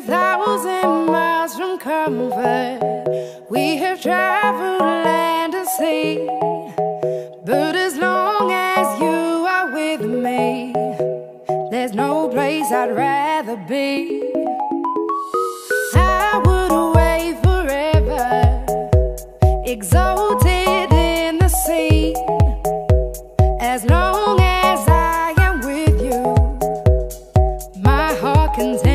1,000 miles from comfort. We have traveled land and sea, but as long as you are with me, there's no place I'd rather be. I would away forever, exalted in the sea. As long as I am with you, my heart contains